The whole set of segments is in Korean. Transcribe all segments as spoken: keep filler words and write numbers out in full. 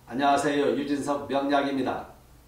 안녕하세요. 유진석 명약입니다.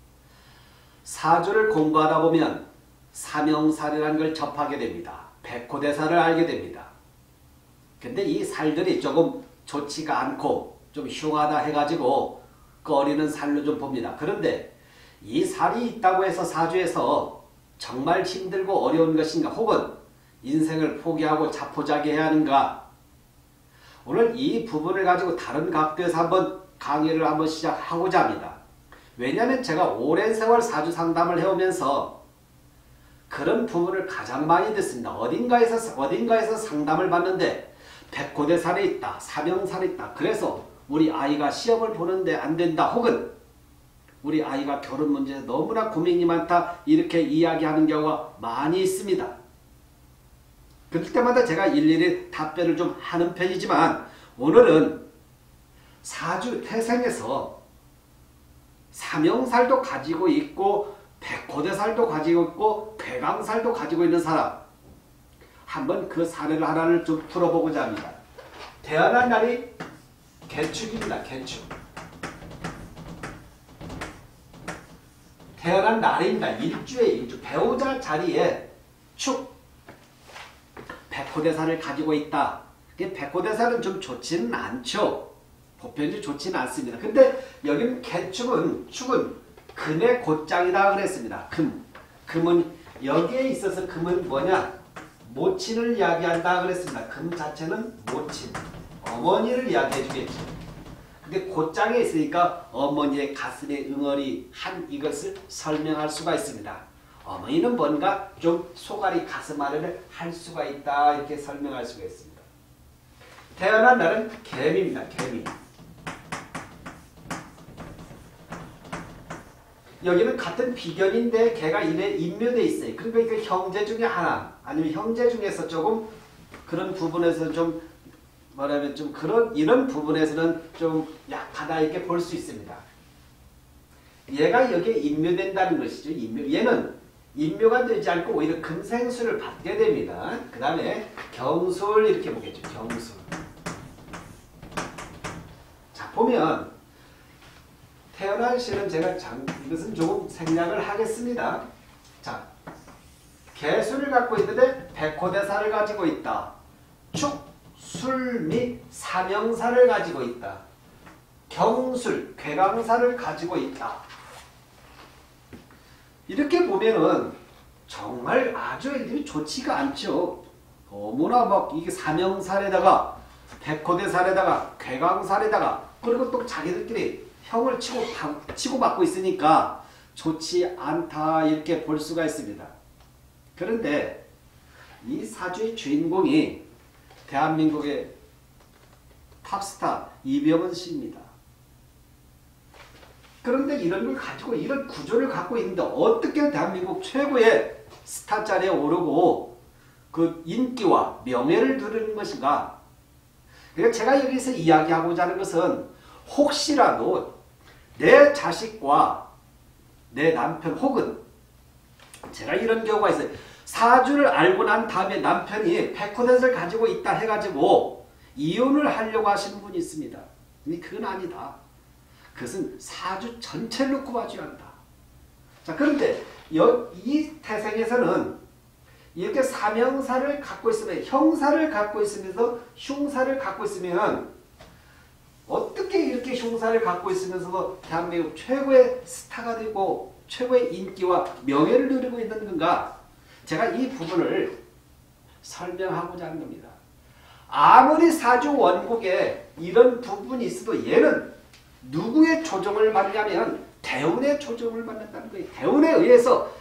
사주를 공부하다 보면 삼형살이라는 걸 접하게 됩니다. 백호대사를 알게 됩니다. 근데 이 살들이 조금 좋지가 않고 좀 흉하다 해가지고 꺼리는 살로 좀 봅니다. 그런데 이 살이 있다고 해서 사주에서 정말 힘들고 어려운 것인가, 혹은 인생을 포기하고 자포자기해야 하는가, 오늘 이 부분을 가지고 다른 각도에서 한번 강의를 한번 시작하고자 합니다. 왜냐하면 제가 오랜 세월 사주 상담을 해오면서 그런 부분을 가장 많이 듣습니다. 어딘가에서 어딘가에서 상담을 받는데 백호대살이 있다, 삼형살이 있다, 그래서 우리 아이가 시험을 보는데 안 된다, 혹은 우리 아이가 결혼 문제에 너무나 고민이 많다, 이렇게 이야기하는 경우가 많이 있습니다. 그럴 때마다 제가 일일이 답변을 좀 하는 편이지만, 오늘은 사주 태생에서 삼형살도 가지고 있고 백호대살도 가지고 있고 괴강살도 가지고 있는 사람, 한번 그 사례를 하나를 좀 풀어보고자 합니다. 태어난 날이 개축입니다. 개축. 태어난 날입니다. 일주에 일주. 배우자 자리에 축. 백호대살을 가지고 있다. 백호대살은 좀 좋지는 않죠. 보편적으로 좋지는 않습니다. 근데 여기는 개축은, 축은 금의 곧장이다 그랬습니다. 금. 금은 여기에 있어서 금은 뭐냐? 모친을 이야기한다 그랬습니다. 금 자체는 모친. 어머니를 이야기해 주겠죠. 근데 곧장에 있으니까 어머니의 가슴에 응어리 한 이것을 설명할 수가 있습니다. 어머니는 뭔가 좀 소갈이 가슴 아래를 할 수가 있다, 이렇게 설명할 수가 있습니다. 태어난 날은 개미입니다. 개미. 여기는 같은 비견인데 개가 이래 인묘되어 있어요. 그러니까 그 형제 중에 하나, 아니면 형제 중에서 조금 그런 부분에서 좀 뭐라면 좀 그런 이런 부분에서는 좀 약하다, 이렇게 볼 수 있습니다. 얘가 여기에 인묘된다는 것이죠. 인묘. 얘는 인묘가 되지 않고 오히려 금생수를 받게 됩니다. 그 다음에 경술 이렇게 보겠죠. 경술. 자, 보면 태어난 시는 제가 장, 이것은 조금 생략을 하겠습니다. 자, 개수를 갖고 있는데 백호대살을 가지고 있다. 축, 술 및 삼형살을 가지고 있다. 경술, 괴강살을 가지고 있다. 이렇게 보면은 정말 아주 애들이 좋지가 않죠. 너무나 막 이게 삼형살에다가 백호대살에다가 괴강살에다가, 그리고 또 자기들끼리 형을 치고, 치고 받고 있으니까 좋지 않다, 이렇게 볼 수가 있습니다. 그런데 이 사주의 주인공이 대한민국의 탑스타 이병헌 씨입니다. 그런데 이런 걸 가지고, 이런 구조를 갖고 있는데 어떻게 대한민국 최고의 스타 자리에 오르고 그 인기와 명예를 누리는 것인가? 그러니까 제가 여기서 이야기하고자 하는 것은, 혹시라도 내 자식과 내 남편, 혹은 제가 이런 경우가 있어요. 사주를 알고 난 다음에 남편이 백호대살을 가지고 있다 해가지고 이혼을 하려고 하시는 분이 있습니다. 근데 그건 아니다. 그것은 사주 전체를 놓고 봐줘야 한다. 자, 그런데 여, 이 태생에서는 이렇게 삼형살을 갖고 있으면, 형살을 갖고 있으면서 흉살을 갖고 있으면, 어떻게 이렇게 흉살을 갖고 있으면서도 대한민국 최고의 스타가 되고 최고의 인기와 명예를 누리고 있는 건가? 제가 이 부분을 설명하고자 하는 겁니다. 아무리 사주 원국에 이런 부분이 있어도 얘는 누구의 조정을 받냐면 대운의 조정을 받는다는 거예요. 대운에 의해서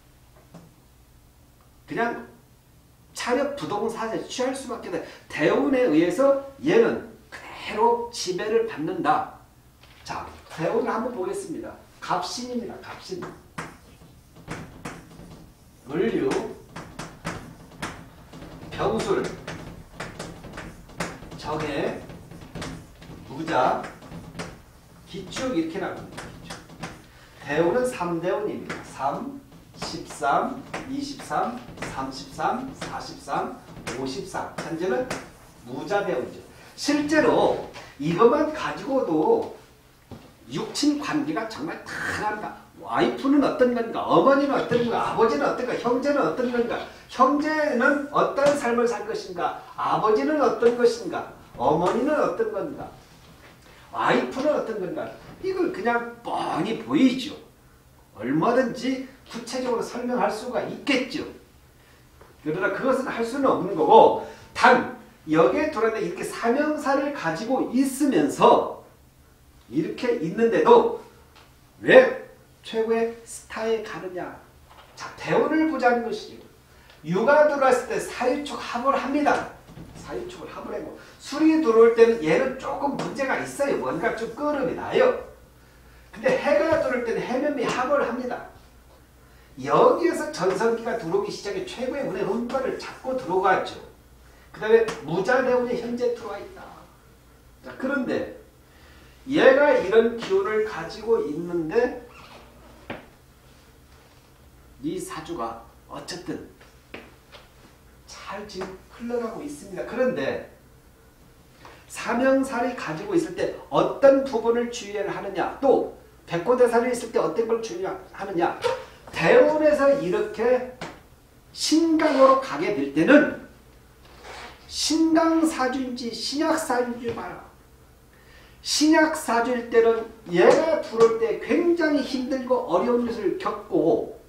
그냥 차려 부동산에 취할 수밖에 없다. 대운에 의해서 얘는 그대로 지배를 받는다. 자, 대운을 한번 보겠습니다. 갑신입니다. 갑신. 을류, 병술, 정해, 무자, 기축, 이렇게 나옵니다. 기축. 대운은 삼대운입니다. 삼, 십삼, 이십삼, 삼십삼, 사십삼, 오십삼. 현재는 무자대운이죠. 실제로 이것만 가지고도 육친 관계가 정말 다양합니다. 와이프는 어떤 건가, 어머니는 어떤 건가, 아버지는 어떤 건가, 형제는 어떤 건가, 형제는 어떤 삶을 살 것인가, 아버지는 어떤 것인가, 어머니는 어떤 건가, 와이프는 어떤 건가. 이걸 그냥 뻔히 보이죠. 얼마든지 구체적으로 설명할 수가 있겠죠. 그러나 그것은 할 수는 없는 거고, 단 여기에 들어있는 이렇게 사명사를 가지고 있으면서 이렇게 있는데도 왜 최고의 스타에 가느냐. 자, 대우를 보자는 것이죠. 유가 들어왔을 때 사유축 합을 합니다. 사유축을 합을 하고, 술이 들어올 때는 얘는 조금 문제가 있어요. 뭔가 좀 끄름이 나요. 근데 해가 들어올 때는 해면이 합을 합니다. 여기에서 전성기가 들어오기 시작해 최고의 운의 음발을 잡고 들어가죠. 그 다음에 무자대운이 현재 들어와 있다. 자, 그런데 얘가 이런 기운을 가지고 있는데 이 사주가 어쨌든 잘 지금 흘러가고 있습니다. 그런데 사명살이 가지고 있을 때 어떤 부분을 주의를 하느냐, 또 백호대살이 있을 때 어떤 걸 주의하느냐. 대운에서 이렇게 신강으로 가게 될 때는 신강사주인지 신약사주인지 봐라. 신약사주일 때는 얘가 들어올 때 굉장히 힘들고 어려운 것을 겪고,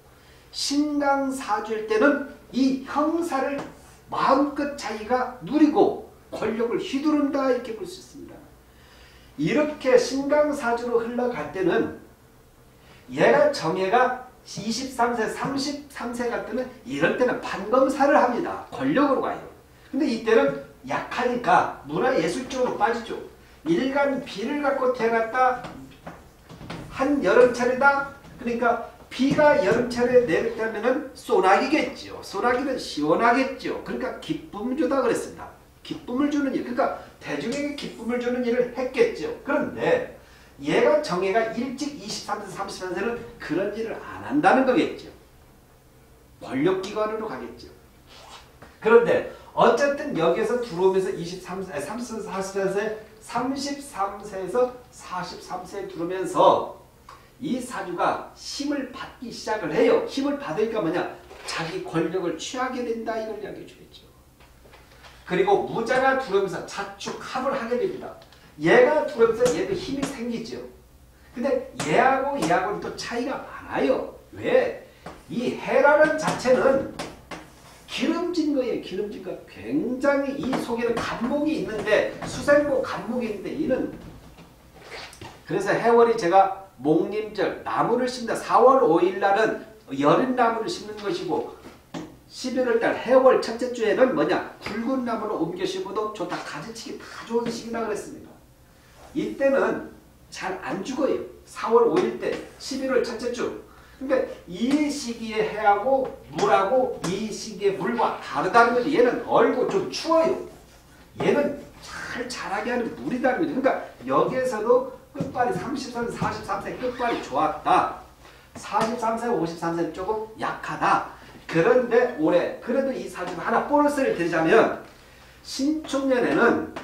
신강사주일 때는 이 형사를 마음껏 자기가 누리고 권력을 휘두른다, 이렇게 볼 수 있습니다. 이렇게 신강사주로 흘러갈 때는 얘가 정예가 이십삼 세, 삼십삼 세 같으면 이럴 때는 판검사를 합니다. 권력으로 가요. 근데 이때는 약하니까 문화예술 쪽으로 빠지죠. 일간 비를 갖고 태어났다. 한 여름철이다. 그러니까 비가 여름철에 내렸다면 소나기겠죠. 소나기는 시원하겠죠. 그러니까 기쁨을 주다 그랬습니다. 기쁨을 주는 일. 그러니까 대중에게 기쁨을 주는 일을 했겠죠. 그런데 얘가 정예가 일찍 이십삼 세, 삼십삼 세는 그런 일을 안 한다는 거겠죠. 권력기관으로 가겠죠. 그런데 어쨌든 여기에서 들어오면서 이십삼 세, 삼십 세, 사십삼 세, 삼십삼 세에서 사십삼 세에 들어오면서 이 사주가 힘을 받기 시작을 해요. 힘을 받으니까 뭐냐? 자기 권력을 취하게 된다, 이걸 이야기해 주겠죠. 그리고 무자가 들어오면서 자축합을 하게 됩니다. 얘가 들어오면서 얘도 힘이 생기죠. 근데 얘하고 얘하고는 또 차이가 많아요. 왜? 이 해라는 자체는 기름진 거예요. 기름진 거. 굉장히 이 속에는 간목이 있는데, 수생목 간목이 있는데, 이는 그래서 해월이 제가 목림절 나무를 심다. 사월 오일 날은 여린 나무를 심는 것이고, 십일월 달 해월 첫째 주에는 뭐냐? 굵은 나무를 옮겨 심어도 좋다. 가지치기 다 좋은 시기라 그랬습니다. 이때는 잘 안 죽어요. 사월 오일 때, 십일월 첫째 주. 그러니까 이 시기에 해하고 물하고 이 시기에 물과 다르다는 거지. 얘는 얼고 좀 추워요. 얘는 잘 자라게 하는 물이다는 거죠. 그러니까 여기에서도 끝발이 삼십삼 세, 사십삼 세 끝발이 좋았다. 사십삼 세, 오십삼 세는 조금 약하다. 그런데 올해 그래도 이 사주가 하나 보너스를 드리자면, 신축년에는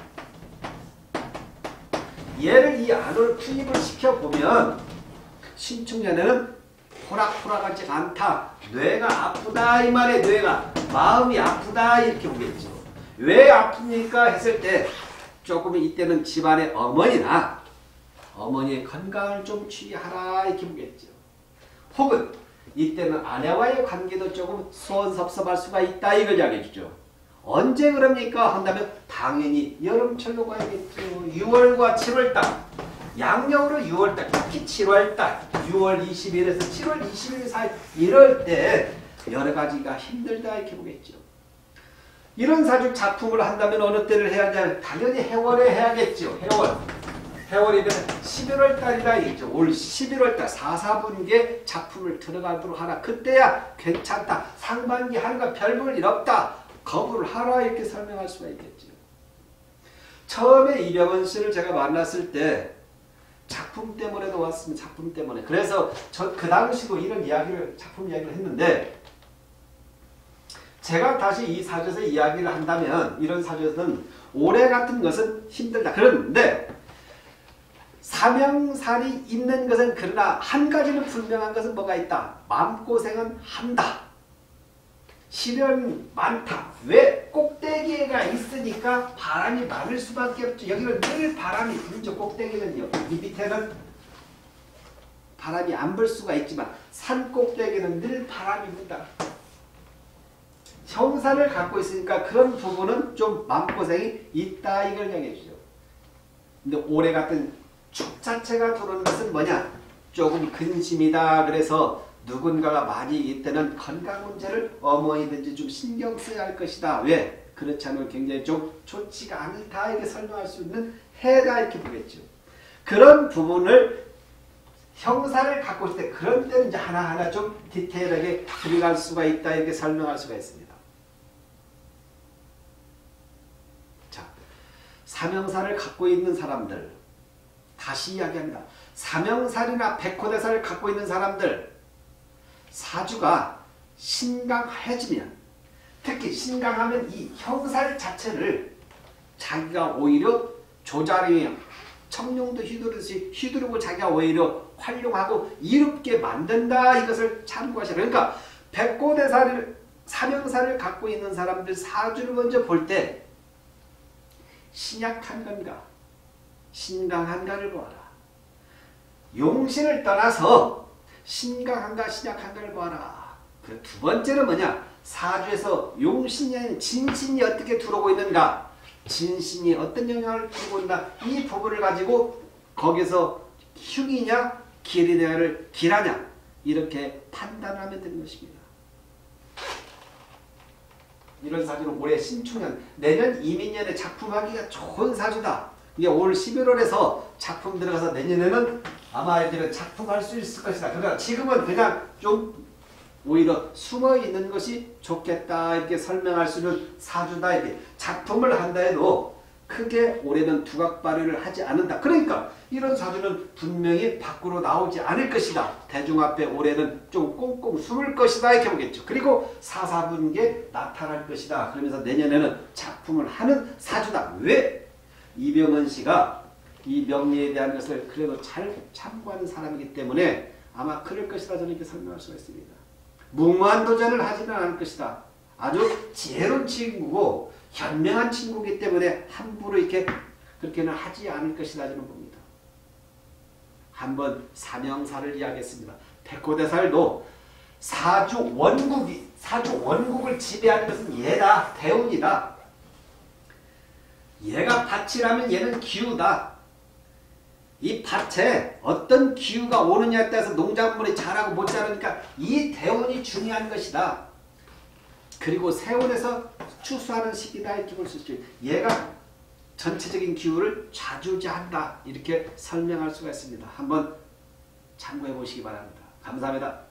얘를 이 안으로 투입을 시켜보면 신축년에는 호락호락하지 않다. 뇌가 아프다, 이 말에 뇌가 마음이 아프다, 이렇게 보겠죠. 왜 아픕니까 했을 때 조금 이때는 집안의 어머니나 어머니의 건강을 좀 주의하라, 이렇게 보겠죠. 혹은 이때는 아내와의 관계도 조금 소원섭섭할 수가 있다, 이걸 이야기해 주죠. 언제 그럽니까 한다면 당연히 여름철로 가야겠죠. 유월과 칠월 달, 양력으로 유월 달, 특히 칠월 달, 유월 이십일에서 칠월 이십일 사이 이럴 때 여러 가지가 힘들다, 이렇게 보겠죠. 이런 사주 작품을 한다면 어느 때를 해야 하냐? 당연히 해월에 해야겠죠. 해월. 해월이면 십일월 달이라 있죠. 올 십일월 달 사사분기에 작품을 들어가도록 하라. 그때야 괜찮다. 상반기 하는 거 별볼 일 없다. 거부를 하라, 이렇게 설명할 수가 있겠죠. 처음에 이병헌 씨를 제가 만났을 때 작품 때문에도 왔습니다. 작품 때문에. 그래서 저 그 당시도 이런 이야기를, 작품 이야기를 했는데, 제가 다시 이 사주에서 이야기를 한다면 이런 사주에서는 올해 같은 것은 힘들다. 그런데 사명살이 있는 것은 그러나 한 가지는 분명한 것은 뭐가 있다. 마음고생은 한다. 시련이 많다. 왜? 꼭대기가 있으니까 바람이 많을 수밖에 없죠. 여기는 늘 바람이 불죠. 꼭대기는요. 이 밑에는 바람이 안 불 수가 있지만 산 꼭대기는 늘 바람이 분다. 형사를 갖고 있으니까 그런 부분은 좀 마음고생이 있다 이걸 이야기해 주죠. 근데 올해 같은 축 자체가 들어오는 것은 뭐냐? 조금 근심이다. 그래서 누군가가 많이 이때는 건강 문제를 어머니든지 좀 신경 써야 할 것이다. 왜? 그렇지 않으면 굉장히 좀 좋지가 않다. 이렇게 설명할 수 있는 해다 이렇게 보겠죠. 그런 부분을 형사를 갖고 있을 때 그런 때는 이제 하나하나 좀 디테일하게 들어갈 수가 있다. 이렇게 설명할 수가 있습니다. 자, 사명사를 갖고 있는 사람들 다시 이야기합니다. 사명살이나 백호대사를 갖고 있는 사람들 사주가 신강해지면 특히 신강하면 이 형살 자체를 자기가 오히려 조자리에 청룡도 휘두르듯이 휘두르고 자기가 오히려 활용하고 이롭게 만든다. 이것을 참고하시라. 그러니까 백호대사를 사명살을 갖고 있는 사람들 사주를 먼저 볼 때 신약한 건가 신강한가를 보아라. 용신을 떠나서 신강한가 신약한가를 보아라. 그 두 번째는 뭐냐? 사주에서 용신이 아닌 진신이 어떻게 들어오고 있는가? 진신이 어떤 영향을 주고 있나? 이 부분을 가지고 거기서 흉이냐 길이냐를 길하냐 이렇게 판단하면 되는 것입니다. 이런 사주는 올해 신축년 내년 이민년에 작품하기가 좋은 사주다. 이게 올 십일월에서 작품 들어가서 내년에는 아마 이들은 작품할 수 있을 것이다. 그러니까 지금은 그냥 좀 오히려 숨어 있는 것이 좋겠다. 이렇게 설명할 수 있는 사주다. 이렇게 작품을 한다 해도 크게 올해는 두각 발휘를 하지 않는다. 그러니까 이런 사주는 분명히 밖으로 나오지 않을 것이다. 대중 앞에 올해는 좀 꽁꽁 숨을 것이다. 이렇게 보겠죠. 그리고 사사분기에 나타날 것이다. 그러면서 내년에는 작품을 하는 사주다. 왜? 이병헌 씨가 이 명리에 대한 것을 그래도 잘 참고하는 사람이기 때문에 아마 그럴 것이다. 저는 이렇게 설명할 수가 있습니다. 무모한 도전을 하지는 않을 것이다. 아주 지혜로운 친구고 현명한 친구이기 때문에 함부로 이렇게 그렇게는 하지 않을 것이다. 저는 봅니다. 한번 사명사를 이야기했습니다. 백호대살도 사주 원국이 사주 원국을 지배하는 것은 얘다. 대운이다. 얘가 밭이라면 얘는 기후다. 이 밭에 어떤 기후가 오느냐에 따라서 농작물이 자라고 못 자라니까 이 대운이 중요한 것이다. 그리고 세운에서 추수하는 시기다 이렇게 볼 수 있죠. 얘가 전체적인 기후를 좌지우지한다. 이렇게 설명할 수가 있습니다. 한번 참고해 보시기 바랍니다. 감사합니다.